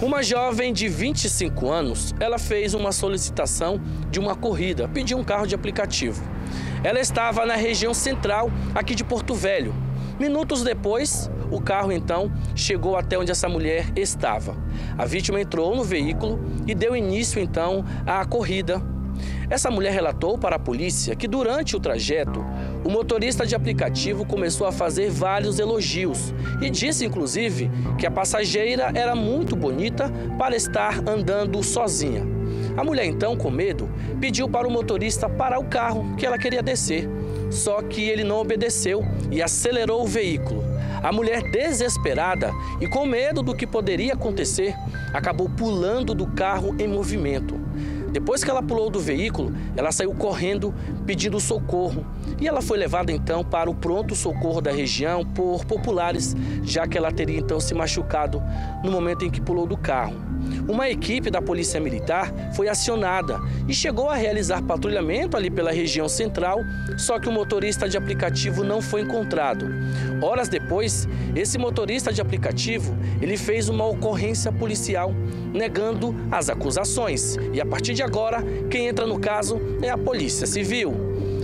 Uma jovem de 25 anos, ela fez uma solicitação de uma corrida, pediu um carro de aplicativo. Ela estava na região central aqui de Porto Velho. Minutos depois, o carro então chegou até onde essa mulher estava. A vítima entrou no veículo e deu início então à corrida. Essa mulher relatou para a polícia que durante o trajeto, o motorista de aplicativo começou a fazer vários elogios e disse inclusive que a passageira era muito bonita para estar andando sozinha. A mulher então, com medo, pediu para o motorista parar o carro que ela queria descer. Só que ele não obedeceu e acelerou o veículo. A mulher, desesperada e com medo do que poderia acontecer, acabou pulando do carro em movimento. Depois que ela pulou do veículo, ela saiu correndo pedindo socorro e ela foi levada então para o pronto-socorro da região por populares, já que ela teria então se machucado no momento em que pulou do carro. Uma equipe da Polícia Militar foi acionada e chegou a realizar patrulhamento ali pela região central, só que o motorista de aplicativo não foi encontrado. Horas depois, esse motorista de aplicativo, ele fez uma ocorrência policial, negando as acusações. E a partir de agora, quem entra no caso é a Polícia Civil.